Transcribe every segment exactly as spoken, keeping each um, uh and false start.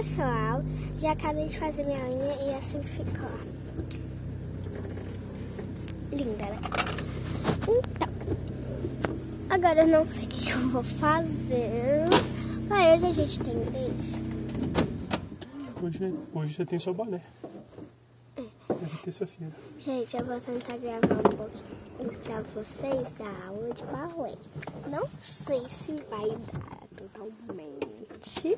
pessoal, já acabei de fazer minha unha e assim ficou. Linda, né? Então, agora eu não sei o que eu vou fazer. Mas hoje a gente tem igreja. Hoje, hoje já tem só balé. É. Hoje é terça-feira. Gente, eu vou tentar gravar um pouquinho pra vocês da aula de balé. Não sei se vai dar totalmente,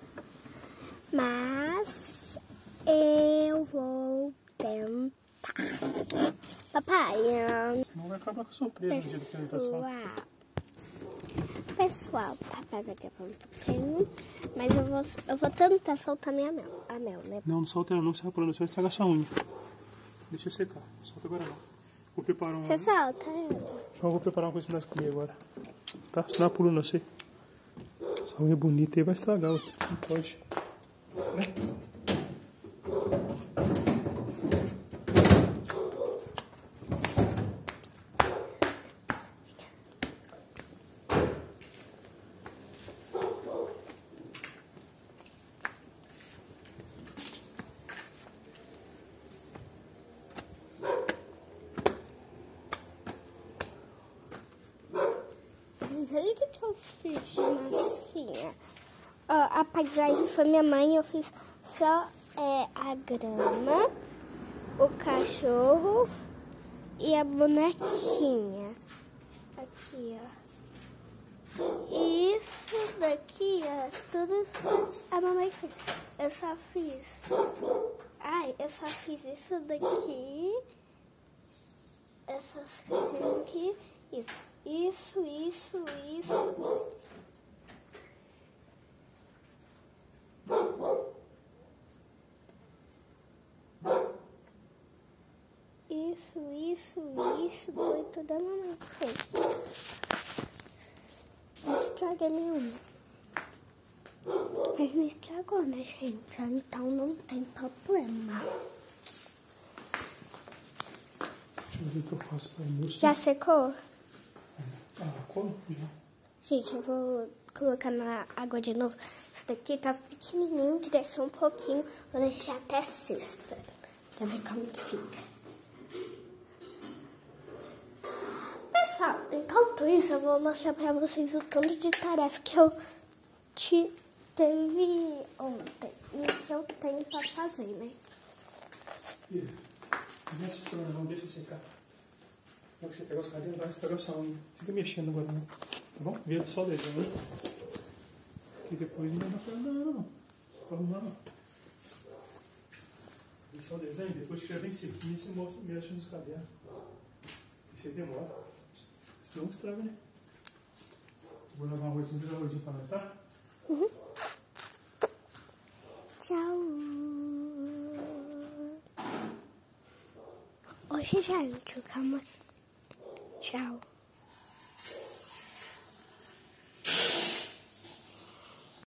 mas eu vou tentar. Papai, senão vai acabar com a surpresa no dia da apresentação. Pessoal, papai vai gravar um pouquinho, mas eu vou, eu vou tentar soltar minha mel, a mel, né? Não, não solta ela não, você vai pulando, você vai estragar sua unha. Deixa secar, não solta agora não. Vou preparar uma... Você solta ela. Só vou preparar uma coisa pra nós comer agora. Tá? Senão ela pula, não sei. Essa unha bonita aí vai estragar, não pode. Né? Olha o que, que eu fiz de massinha. Ó, a paisagem foi minha mãe, eu fiz só é, a grama, o cachorro e a bonequinha. Aqui, ó. Isso daqui, ó, tudo a mamãe fez. Eu só fiz... Ai, eu só fiz isso daqui, essas coisinhas aqui, isso. Isso, isso, isso. Isso, isso, isso. Foi tudo a mamãe que fez. Estraguei minha unha. Mas me estragou, né, gente? Então não tem problema. Deixa eu ver o que eu faço para almoço. Já secou? Ah, como? Já. Gente, eu vou colocar na água de novo. Isso daqui tá pequenininho, que desceu um pouquinho. Vou deixar até sexta, pra ver como que fica. Pessoal, enquanto isso, eu vou mostrar pra vocês o tanto de tarefa que eu te teve ontem. E que eu tenho pra fazer, né? Filha, não mexe com não, deixa secar. Na hora que você pegar os cabelos, vai estragar sua unha. Fica mexendo agora não. Tá bom? Vira só o desenho, hein? Que depois não dá pra andar, não. Só pra arrumar, não. Vira só o desenho, depois que estiver bem sequinho, você mostra, mexe nos cabelos. E você demora. Senão estraga, né? Vou lavar um arrozinho, vou dar um arrozinho pra nós, tá? Uhum. Tchau. Hoje, gente, calma. Tchau.